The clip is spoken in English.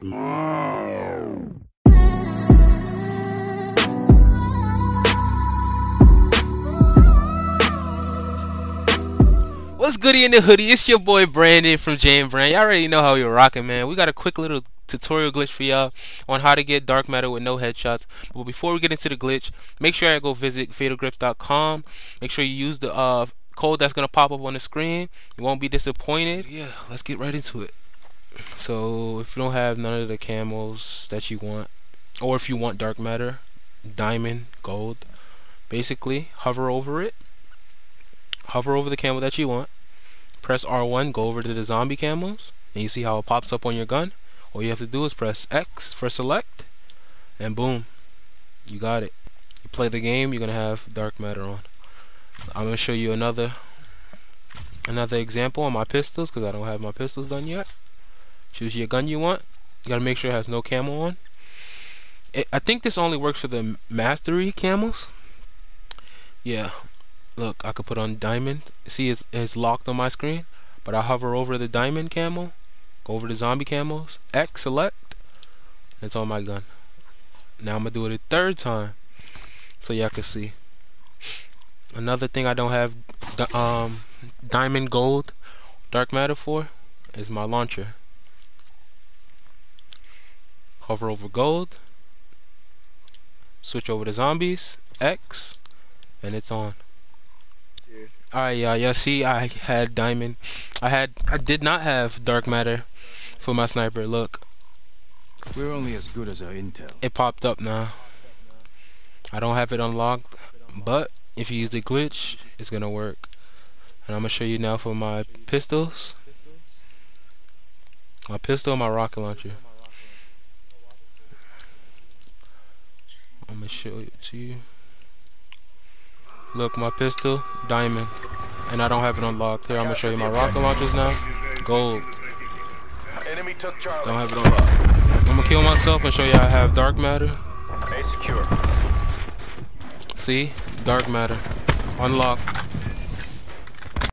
What's goody in the hoodie? It's your boy Brandon from Jam Brand. Y'all already know how we're rocking, man. We got a quick little tutorial glitch for y'all on how to get dark matter with no headshots. But before we get into the glitch, make sure you go visit fatalgrips.com. Make sure you use the code that's gonna pop up on the screen. You won't be disappointed. Yeah, let's get right into it. So if you don't have none of the camos that you want, or if you want dark matter, diamond, gold, basically hover over it. Hover over the camo that you want. Press R1, go over to the zombie camos, and you see how it pops up on your gun. All you have to do is press X for select, and boom, you got it. You play the game, you're gonna have dark matter on. I'm gonna show you another example on my pistols because I don't have my pistols done yet. Choose your gun you want. You gotta make sure it has no camo on. I think this only works for the mastery camos. Yeah. Look, I could put on diamond. See, it's locked on my screen, but I hover over the diamond camo, go over the zombie camos, X select, it's on my gun. Now I'm gonna do it a third time so y'all can see. Another thing I don't have diamond, gold, dark matter for is my launcher. Hover over gold, switch over to zombies, X, and it's on. Alright, y'all see I had diamond. I did not have dark matter for my sniper. Look. We're only as good as our intel. It popped up now. I don't have it unlocked, but if you use the glitch, it's gonna work. And I'm gonna show you now for my pistols. My pistol and my rocket launcher. I'm gonna show it to you. Look, my pistol, diamond, and I don't have it unlocked. Here, I'm gonna show you my rocket launchers now. Gold. Don't have it unlocked. I'm gonna kill myself and show you I have dark matter. Secure. See, dark matter, unlocked.